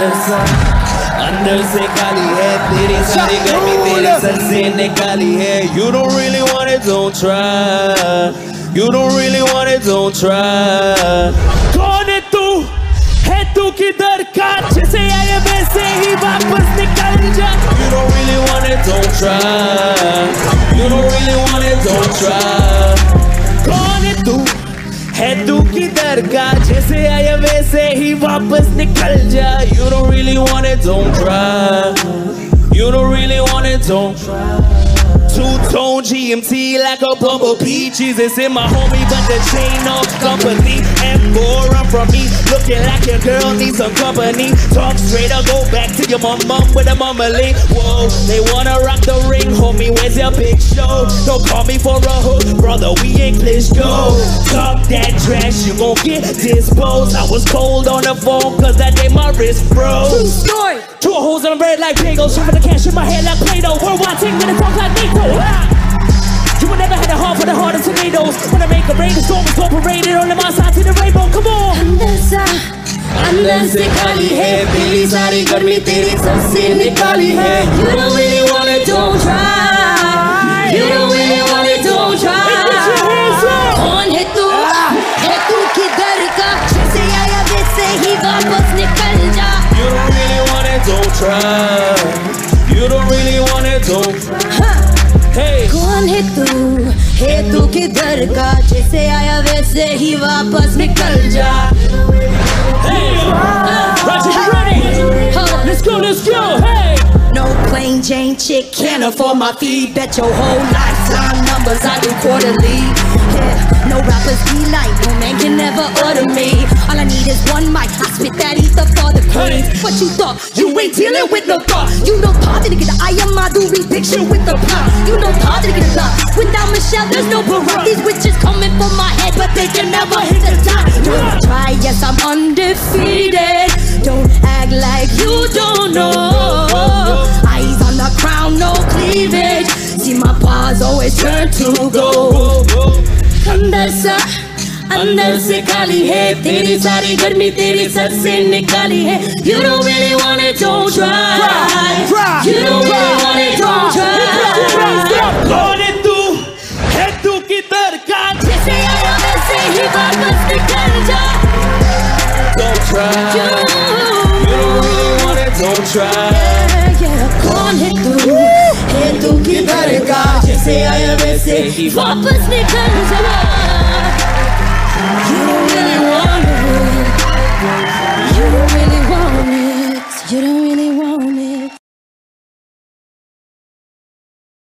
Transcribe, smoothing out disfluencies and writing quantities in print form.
अंदर से खाली है तेरी सारी गर्मी तेरे सर से निकाली है. You don't really want it, don't try. You don't really want it, don't try. कौन है तू किधर का जैसे आया वैसे ही वापस निकल जा. You don't really want it, don't try. You don't really want it, don't try. कौन है तू किधर का जैसे आया वैसे ही वापस निकल जा. You don't really want it, don't try. You don't really want it, don't try. Two-tone GMT like a bumblebee. Jesus in my homie, but the chain off company. M4 run from me, looking like your girl needs some company. Talk straight or go back to your mum with a mumbly. Whoa, they wanna rock the ring, homie. Where's your big show? Don't call me for a hook, brother. We English go. Talk that trash, you gon' get disposed. I was cold on the phone, cause that day my wrist froze. Two holes in my bread like bagels. Shoving the cash in my head like Play-Doh. Worldwide ting with a talk like Nico. You would never had a heart for the heart of tomatoes. When I make a rain, the storm is operated on the my side to the rainbow. Come on. अंदर से खाली है तेरी सारी गर्मी तेरी sir से निकाली है. You don't really want it, don't try. You don't really want it, don't try. कौन है तू किधर का जैसे आया वैसे ही वापस निकल जा. You don't really want it, don't try. You don't really want it, don't try. Hey. कौन है तू किधर का जैसे आया वैसे ही वापस निकल जा. Hey, Roger, you ready? Let's go, hey. No plain Jane chick can't afford my fee. Bet your whole lifetime numbers I do quarterly. Yeah, no rappers be like, no man can never order me. All I need is one mic, I spit that ether for the queens. What you thought? You ain't dealing with no thought. You know party to get the I am Madhuri picture with the plot. You know party to get the lot. Without Michelle, there's no Barack. These witches coming for my head, but they can never hit the top. Don't try, yes I'm undefeated. Don't act like you don't know. Eyes on the crown, no cleavage. See my paws always turn to gold. अंदर से खाली है तेरी सारी गर्मी तेरी sir से निकाली है. You don't really want it, don't try. You don't really want it, don't try. कौन है तू किधर का जैसे आया वैसे ही वापस निकल जा. Don't try. You don't really want it, don't try. कौन है तू किधर का जैसे आया वैसे ही वापस निकल जा. You don't really want it. You don't really want it. You don't really